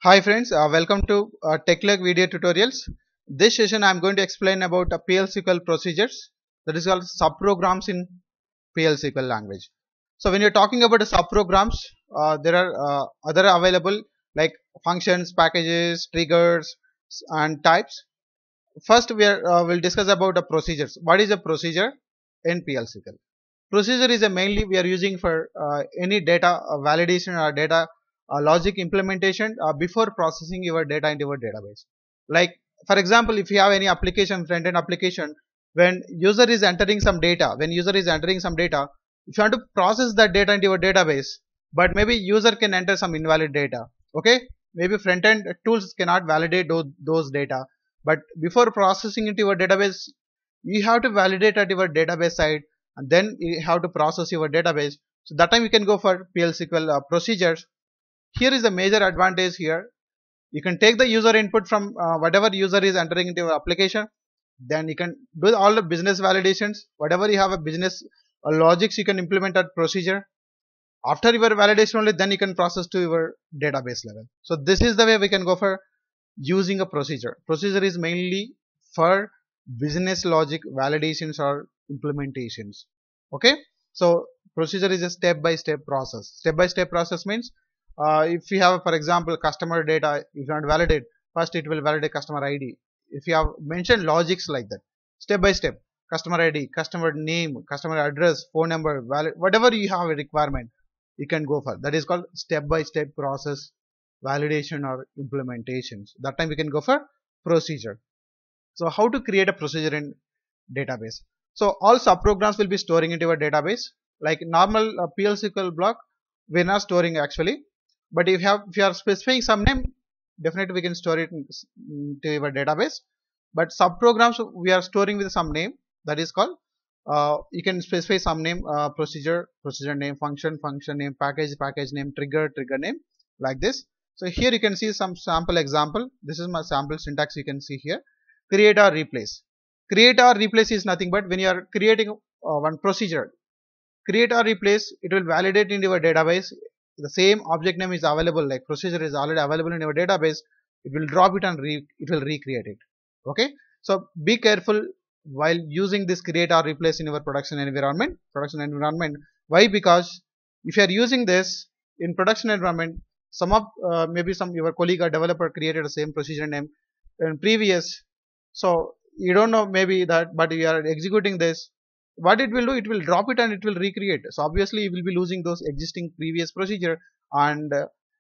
Hi friends, welcome to TechLeg video tutorials. This session I am going to explain about PL/SQL procedures, that is called subprograms in PL/SQL language. So when you're talking about the subprograms, there are other available like functions, packages, triggers, and types. First we'll discuss about the procedures. What is a procedure in PL/SQL? Procedure is a mainly we are using for any data validation or data logic implementation before processing your data into your database. Like for example, if you have any application, front end application, when user is entering some data, if you want to process that data into your database, but maybe user can enter some invalid data. Okay, maybe front end tools cannot validate those data, but before processing into your database, you have to validate at your database side, and then you have to process your database. So that time you can go for PL/SQL procedures. Here is the major advantage here. You can take the user input from whatever user is entering into your application. Then you can do all the business validations. Whatever you have a business logics, you can implement that procedure. After your validation only, then you can process to your database level. So this is the way we can go for using a procedure. Procedure is mainly for business logic validations or implementations. Okay, so procedure is a step-by-step process. Step-by-step process means if you have, for example, customer data, if you want to validate, first it will validate customer ID. If you have mentioned logics like that, step by step, customer ID, customer name, customer address, phone number, whatever you have a requirement, you can go for. That is called step-by-step process validation or implementations. That time we can go for procedure. So how to create a procedure in database? So all subprograms will be storing into a database. Like normal PL/SQL block, we're not storing actually, but if you are specifying some name, definitely we can store it into your database. But subprograms we are storing with some name, that is called you can specify some name, procedure name, function name, package name, trigger name, like this. So here you can see some sample example. This is my sample syntax. You can see here, create or replace. Create or replace is nothing but when you are creating one procedure, create or replace, it will validate in your database. The same object name is available, like procedure is already available in your database. It will drop it and it will recreate it. Okay, so be careful while using this create or replace in your production environment. Why? Because if you are using this in production environment, some of maybe some your colleague or developer created the same procedure name in previous, so you don't know maybe that, but you are executing this, what it will do, it will drop it and it will recreate. So obviously you will be losing those existing previous procedure, and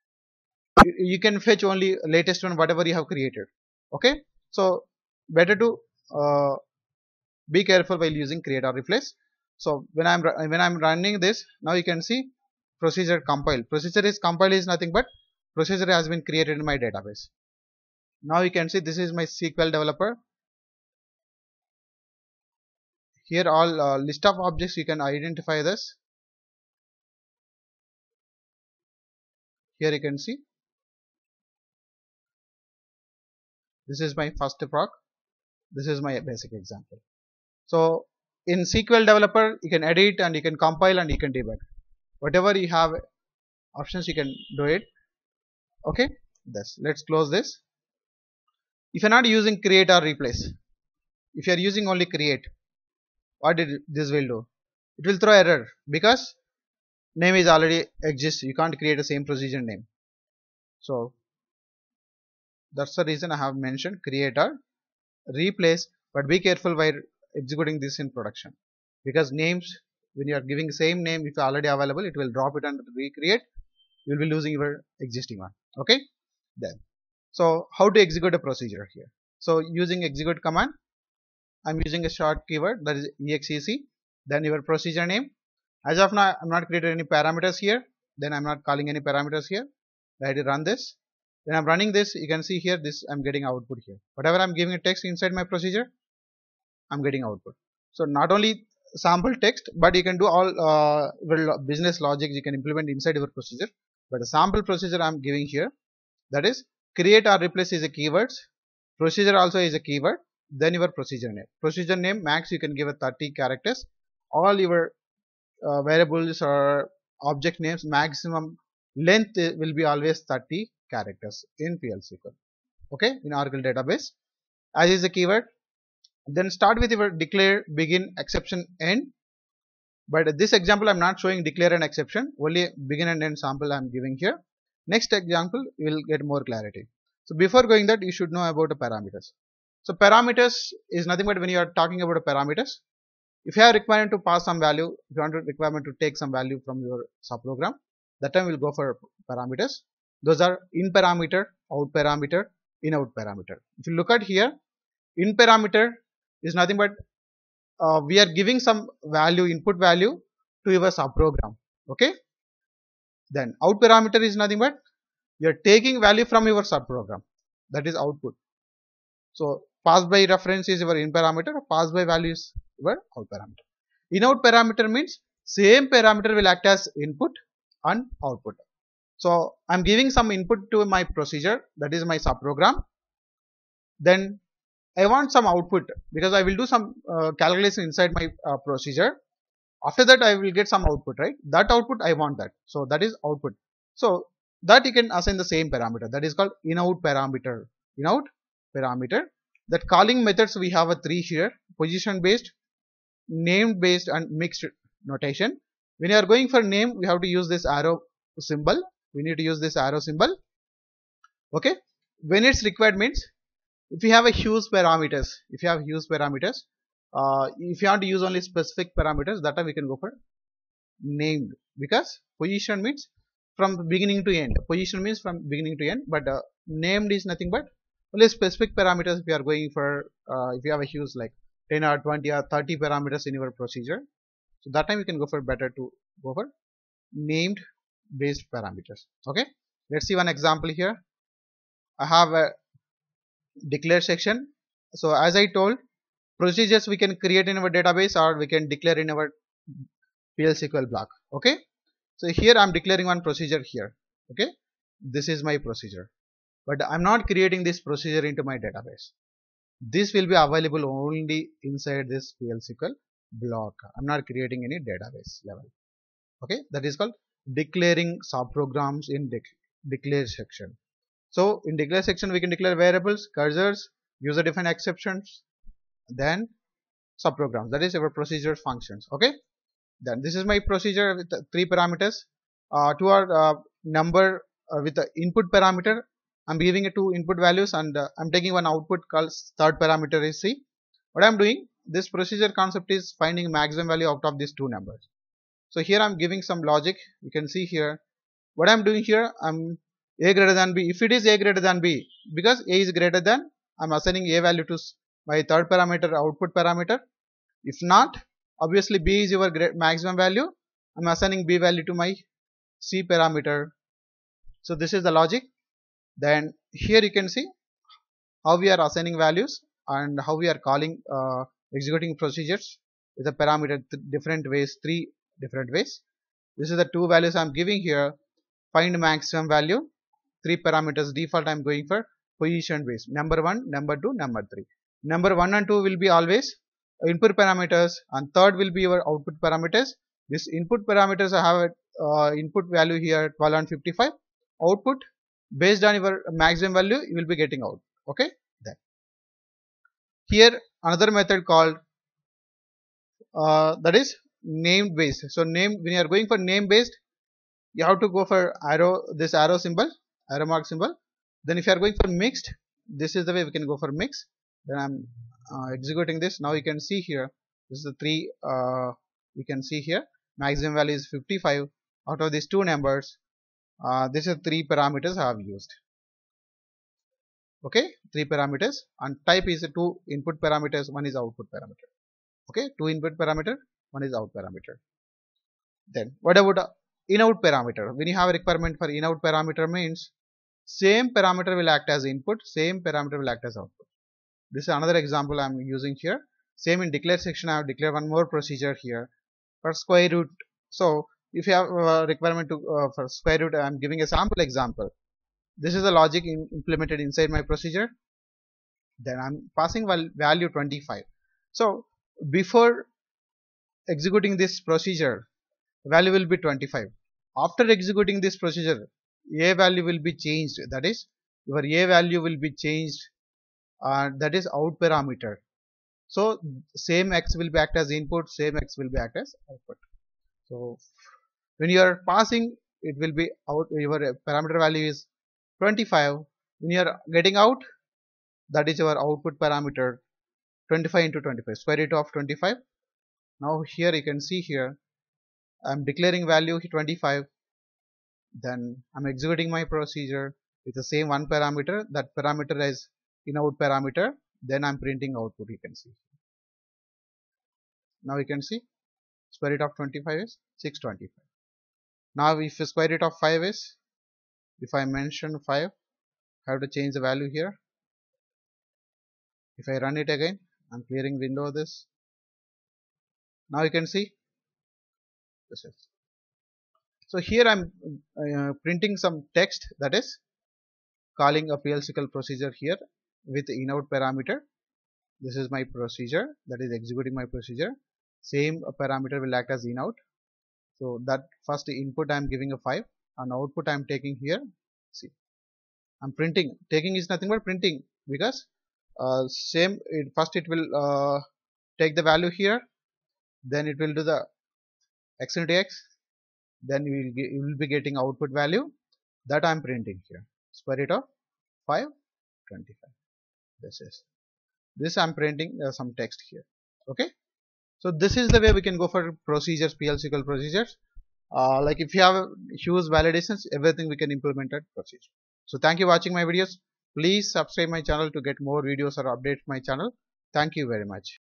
you can fetch only latest one whatever you have created. Okay, so better to uh, be careful while using create or replace. So when I'm running this, now you can see procedure compile. Procedure is compile is nothing but procedure has been created in my database. Now you can see this is my SQL developer. Here all list of objects, you can identify this. Here you can see this is my first proc, this is my basic example. So in SQL developer you can edit and you can compile and you can debug, whatever you have options you can do it. Okay, let's close this. If you're not using create or replace, if you're using only create, what this will do, it will throw error because name is already exists, you can't create the same procedure name. So that's the reason I have mentioned create or replace, but be careful while executing this in production, because names, when you are giving same name, if already available, it will drop it and recreate, you will be losing your existing one. Okay, then so how to execute a procedure here? So using execute command, I'm using a short keyword, that is exec, then your procedure name. As of now I'm not created any parameters here, then I'm not calling any parameters here. I run this. When I'm running this, you can see here this I'm getting output here. Whatever I'm giving a text inside my procedure, I'm getting output. So not only sample text, but you can do all business logic you can implement inside your procedure. But the sample procedure I'm giving here, that is create or replace is a keywords, procedure also is a keyword, then your procedure name. Procedure name max you can give a 30 characters. All your variables or object names maximum length will be always 30 characters in PL SQL. Okay, in Oracle database, as is a keyword. Then start with your declare, begin, exception, end. But this example I'm not showing declare and exception, only begin and end sample I'm giving here. Next example you will get more clarity. So before going that, you should know about the parameters. So parameters is nothing but when you are talking about the parameters, if you have requirement to pass some value, if you want a requirement to take some value from your subprogram, that time we'll go for parameters. Those are in parameter, out parameter, in out parameter. If you look at here, in parameter is nothing but we are giving some value, input value to your subprogram. Okay. Then out parameter is nothing but you are taking value from your subprogram. That is output. So pass by reference is your in parameter, pass by value is your out parameter. In out parameter means same parameter will act as input and output. So I'm giving some input to my procedure, that is my subprogram. Then I want some output because I will do some calculation inside my procedure. After that I will get some output, right? That output I want that. So that is output. So that you can assign the same parameter, that is called in out parameter. In out parameter. That calling methods we have a 3 here: position based, name based, and mixed notation. When you are going for name, we have to use this arrow symbol. We need to use this arrow symbol. Okay. When it's required means if you have a huge parameters, if you want to use only specific parameters, that time we can go for named, because position means from beginning to end. Position means from beginning to end, but named is nothing but only specific parameters. If you are going for if you have a huge like 10 or 20 or 30 parameters in your procedure, so that time you can go for better to go for named based parameters. Okay, let's see one example here. I have a declare section. So as I told, procedures we can create in our database or we can declare in our PL SQL block. Okay, so here I'm declaring one procedure here. Okay, this is my procedure, but I'm not creating this procedure into my database. This will be available only inside this PL SQL block. I'm not creating any database level. Okay, that is called declaring subprograms in declare section. So in declare section we can declare variables, cursors, user defined exceptions, then subprograms, that is our procedure functions. Okay, then this is my procedure with 3 parameters. Two are number with the input parameter. I'm giving it 2 input values, and I'm taking one output called third parameter is C. What I'm doing, this procedure concept is finding maximum value out of these 2 numbers. So here I'm giving some logic. You can see here what I'm doing here. I'm a greater than b. If it is a greater than b, because a is greater than, I'm assigning a value to my third parameter, output parameter. If not, obviously b is your maximum value. I'm assigning b value to my c parameter. So this is the logic. Then here you can see how we are assigning values and how we are calling executing procedures with a parameter different ways, 3 different ways. This is the 2 values I'm giving here. Find maximum value, 3 parameters. Default I'm going for position based, number 1, number 2, number 3. Number 1 and 2 will be always input parameters, and third will be your output parameters. This input parameters I have a input value here 12 and 55. Output based on your maximum value you will be getting out. Okay, then here another method called that is name based. So name, when you are going for name based, you have to go for arrow, this arrow symbol, arrow mark symbol. Then if you are going for mixed, this is the way we can go for mix. Then I'm executing this. Now you can see here, this is the 3 you can see here maximum value is 55. Out of these 2 numbers, this is 3 parameters I have used. Okay, 3 parameters, and type is 2 input parameters, 1 is output parameter. Okay, 2 input parameter, 1 is out parameter. Then what about in out parameter? When you have a requirement for in out parameter means same parameter will act as input, same parameter will act as output. This is another example I am using here. Same in declare section, I have declared one more procedure here for square root. So if you have a requirement to for square root, I am giving a sample example. This is the logic implemented inside my procedure. Then I am passing value 25. So before executing this procedure, value will be 25. After executing this procedure, a value will be changed, that is your a value will be changed, that is out parameter. So same x will be act as input, same x will be act as output. So when you are passing, it will be out, your parameter value is 25. When you are getting out, that is your output parameter, 25 into 25, square root of 25. Now here you can see here I'm declaring value 25, then I'm executing my procedure with the same one parameter, that parameter is in out parameter, then I'm printing output. You can see, now you can see square root of 25 is 625. Now if the square root of 5 is, if I mention 5, I have to change the value here. If I run it again, I'm clearing window of this. Now you can see this is. So here I'm printing some text, that is calling a PL/SQL procedure here with in-out parameter. This is my procedure, that is executing my procedure. Same parameter will act as in-out. So that first input I am giving a 5, and output I am taking here. See, I'm printing. Taking is nothing but printing, because first it will take the value here, then it will do the x into x, then you will be getting output value that I am printing here. Square root of 5, 25. This I am printing some text here. Okay. So this is the way we can go for procedures, PL/SQL procedures. Like if you have huge validations, everything we can implement at procedure. So thank you for watching my videos. Please subscribe my channel to get more videos or update my channel. Thank you very much.